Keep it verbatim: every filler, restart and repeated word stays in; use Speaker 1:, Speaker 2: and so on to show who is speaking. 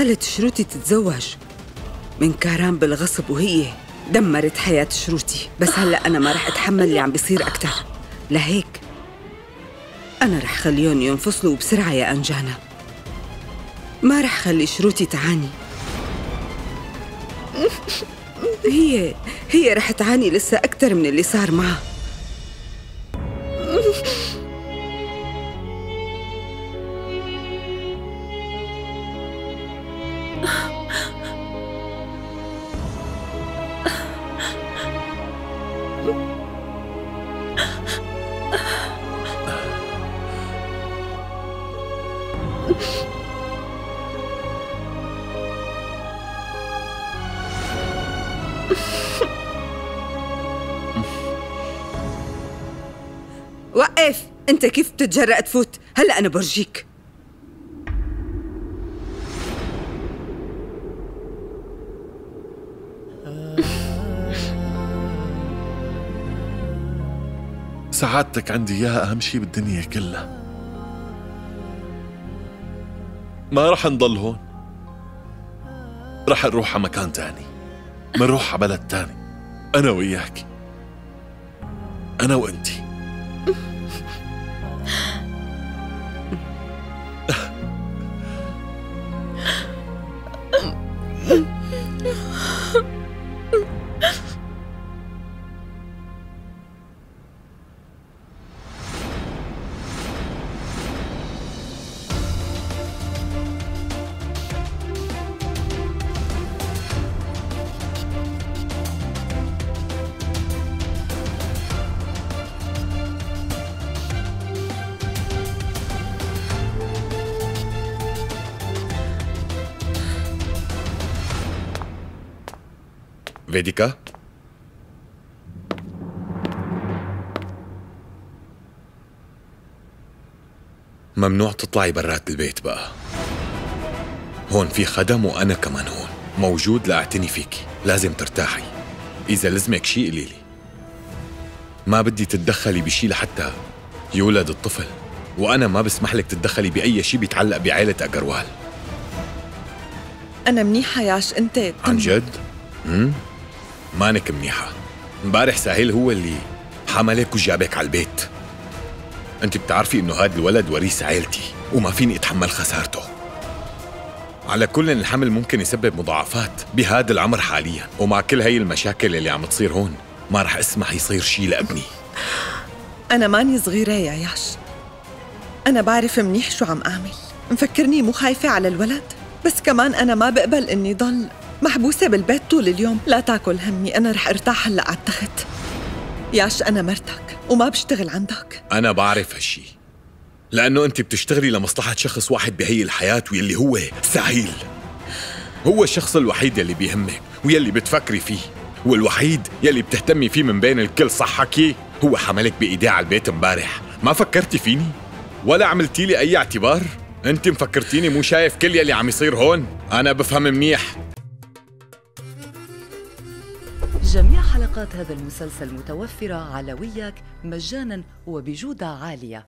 Speaker 1: خلت شروتي تتزوج من كاران بالغصب، وهي دمرت حياة شروتي. بس هلأ أنا ما رح أتحمل اللي عم بيصير أكتر، لهيك أنا رح خليهم ينفصلوا بسرعة يا أنجانا. ما رح خلي شروتي تعاني. هي هي رح تعاني لسه أكتر من اللي صار معها. وقف! أنت كيف بتتجرأ تفوت؟ هلأ أنا برجيك.
Speaker 2: سعادتك عندي إياها أهم شي بالدنيا كلها. ما رح نضل هون، رح نروح على مكان تاني، منروح على بلد تاني، أنا وإياك، أنا وأنتي. فيديكا؟ ممنوع تطلعي برات البيت بقى. هون في خدم وأنا كمان هون موجود لأعتني فيكي. لازم ترتاحي. إذا لزمك شيء قولي لي. ما بدي تتدخلي بشي لحتى يولد الطفل، وأنا ما بسمح لك تتدخلي بأي شي بيتعلق بعائلة أقروال.
Speaker 3: أنا منيحة ياش. أنت
Speaker 2: عن جد؟ امم مانك منيحة. امبارح ساهيل هو اللي حملك وجابك على البيت. انت بتعرفي انه هذا الولد وريث عائلتي وما فيني اتحمل خسارته. على كل الحمل ممكن يسبب مضاعفات بهذا العمر حاليا، ومع كل هاي المشاكل اللي عم تصير هون ما رح اسمح يصير شيء لابني.
Speaker 3: أنا ماني صغيرة يا ياش. أنا بعرف منيح شو عم أعمل. مفكرني مو خايفة على الولد؟ بس كمان أنا ما بقبل إني ضل محبوسة بالبيت طول اليوم. لا تاكل همي، أنا رح ارتاح هلأ على التخت. ياش أنا مرتك وما بشتغل عندك.
Speaker 2: أنا بعرف هالشي لأنه أنت بتشتغلي لمصلحة شخص واحد بهي الحياة، واللي هو ساهيل. هو الشخص الوحيد يلي بيهمك ويلي بتفكري فيه، والوحيد يلي بتهتمي فيه من بين الكل. صح حكي؟ هو حملك بإيديه على البيت امبارح. ما فكرتي فيني ولا عملتي لي أي اعتبار؟ أنت مفكرتيني مو شايف كل يلي عم يصير هون؟ أنا بفهم منيح.
Speaker 4: جميع حلقات هذا المسلسل متوفرة على وياك مجانا وبجودة عالية.